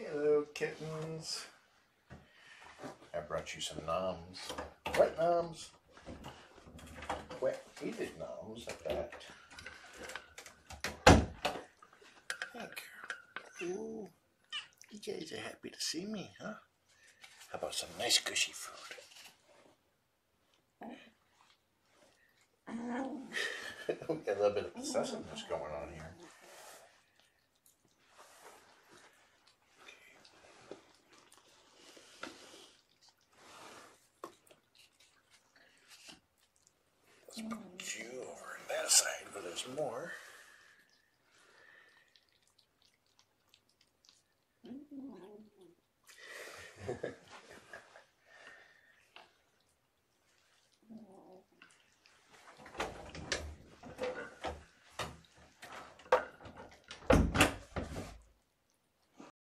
Hello, kittens. I brought you some noms. What noms? Wet heated noms at that. Thank you. Ooh, you guys are happy to see me, huh? How about some nice gushy food? We got a little bit of possessiveness going on here. Let's put you over on that side where there's more.